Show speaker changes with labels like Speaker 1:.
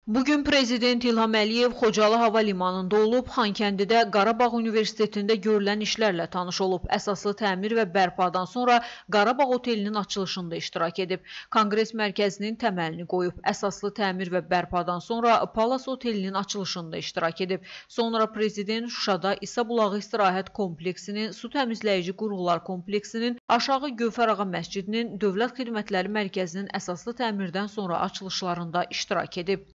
Speaker 1: Bugün Prezident İlham Əliyev Xocalı Hava Limanında olub, Xankəndidə Qarabağ Universitetində görülən işlərlə tanış olub. Əsaslı təmir və bərpadan sonra Qarabağ Otelinin açılışında iştirak edib. Konqres mərkəzinin təməlini qoyub. Əsaslı təmir və bərpadan sonra Palas Otelinin açılışında iştirak edib. Sonra Prezident Şuşada İsa Bulağı İstirahət Kompleksinin, Su Təmizləyici Qurğular Kompleksinin, Aşağı Gövhərağa Məscidinin, Dövlət Xidmətləri Mərkəzinin əsaslı təmirdən sonra açılışlarında iştirak edib.